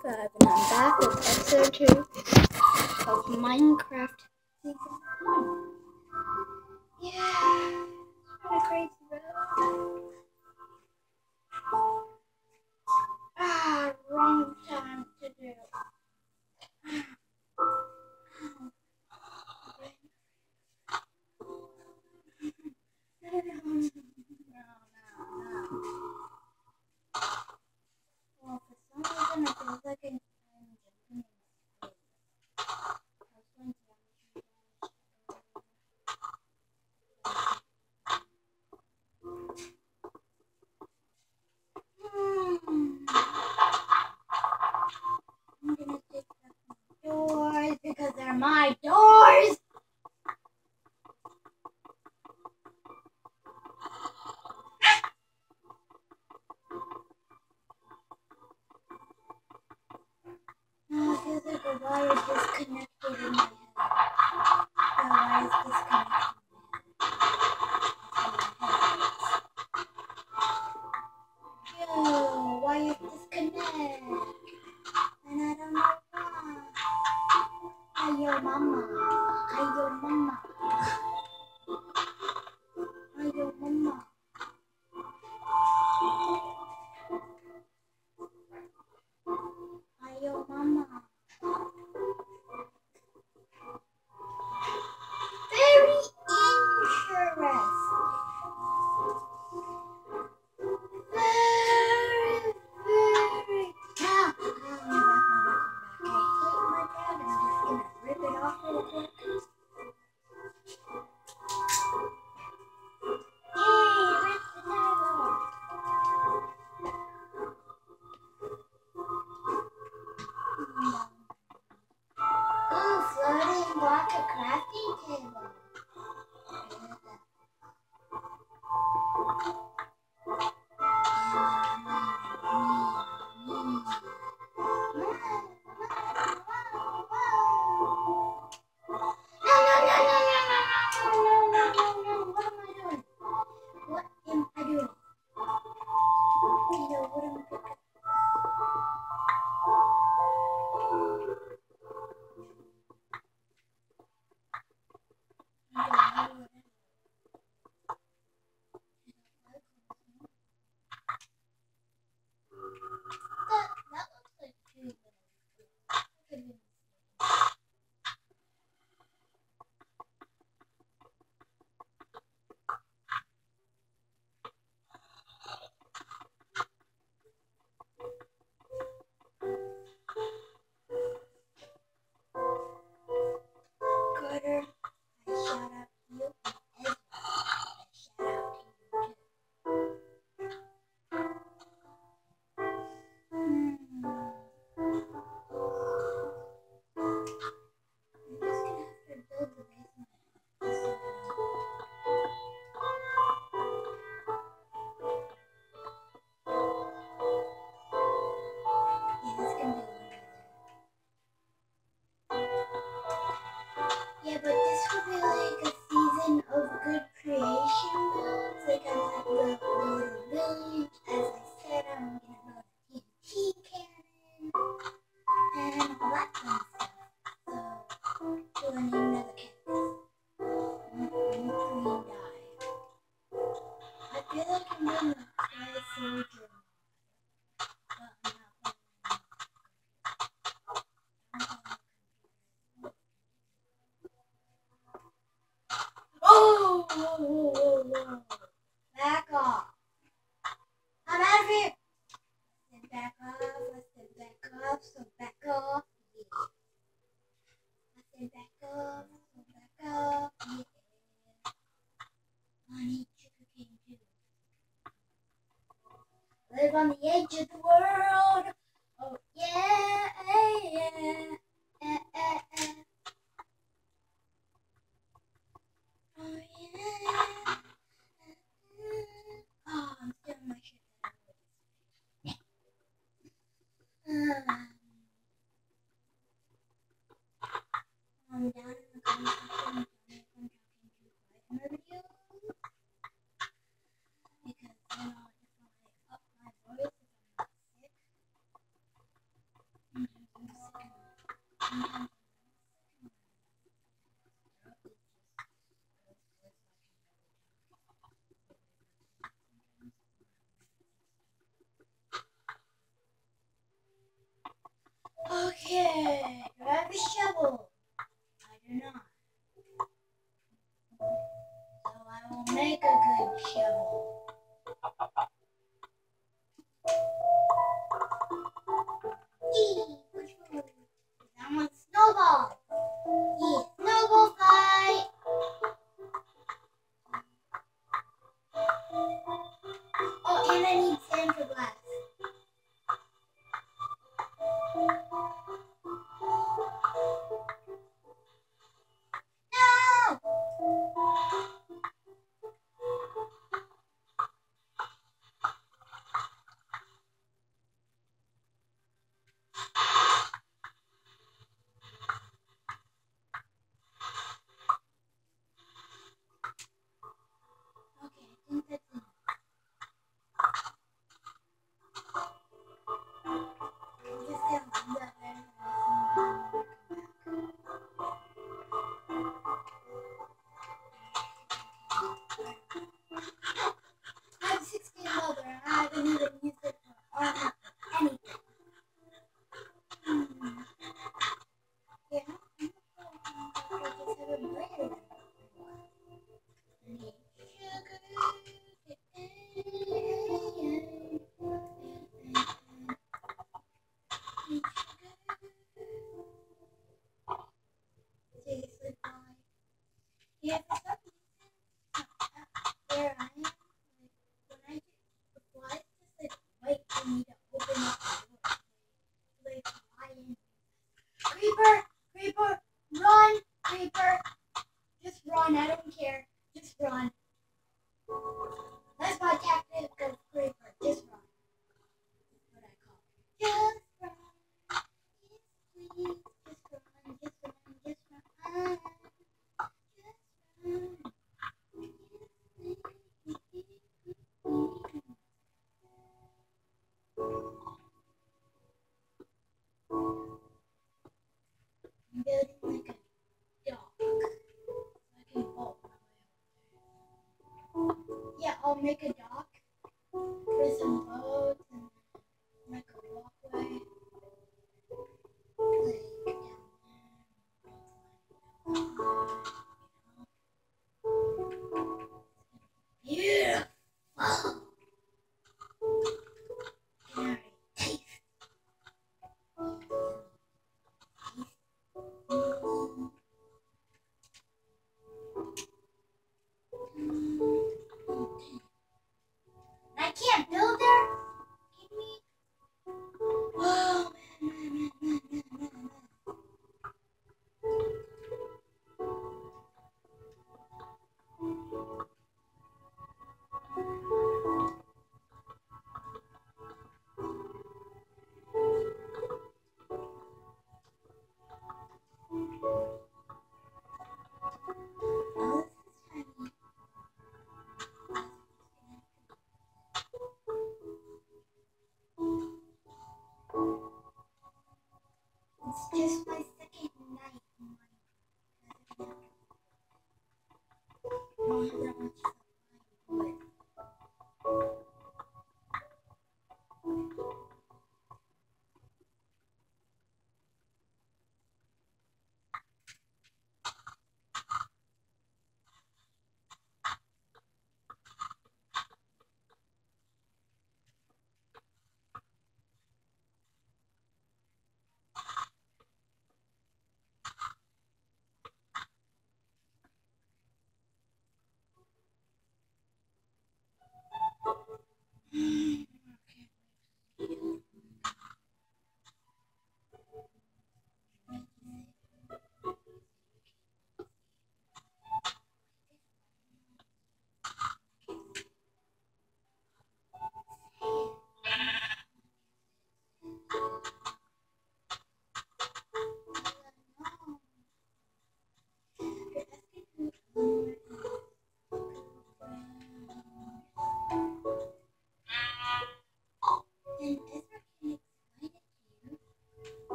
25 and I'm back with episode 2 of Minecraft Season 1. Yeah, what a crazy road. Wrong time to do. Well, for some reason it feels like I'm jumping in space. I was going to I'm gonna take back my doors because they're my doors! No, it feels like a wire disconnected in my head. The wire is disconnected in my head. Yo, wire disconnect. And I don't know why. Ayo mama. Ayo mama. Ayo mama. Ayo mama. Very interesting. Very. Ah, my back. I hate my dad and I'm just gonna rip it off real quick. Yay, rip the tag off. Ooh, floating block a crafting table. Okay, do I have a shovel? I do not. So I will make a good shovel. Which one? That one's snowball. Snowball fight. Oh, and I need sand for glass. No! Okay, I think that's enough. I'm just gonna leave that there for the rest of the time when I come back. I have 16 leather and I haven't even used it for armor or anything. Yeah, I just haven't played it for a while. I need seriously, why? Yeah, for some reason, where I am, like, when I get the flies, just like wait for me to open up the door. Like, fly in. Creeper! Creeper! Run! Creeper! Just run, I don't care. Just run. That's my tactic of creeper. Just run. That's what I call it. Just run. Yes, please. Just run. Just run. Just run. Just run. I'm building like a dock. So I can boat my way over there. Yeah, I'll make a dock for some boats and make a walkway. Like down there. Yeah. Oh. Can already taste. I can't build there. Give me. Oh man. Oh, this is tiny. It's just my second night in Minecraft. I don't have that much stuff to do it.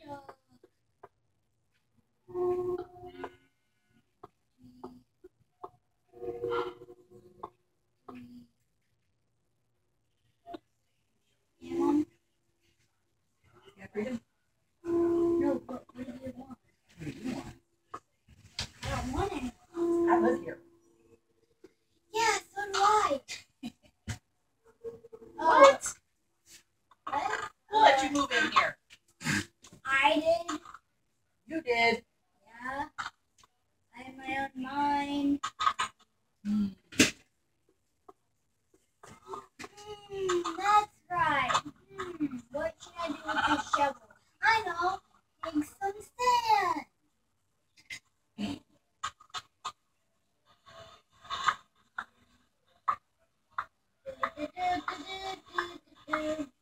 Mom? Yeah, freedom. No, but what do you want? What do you want? I don't want any. I live here. Yeah, so do I. What? What? Who let you move in here? I did. You did. Yeah. I have my own mind. That's right. What should I do with this shovel? I know. Make some sand.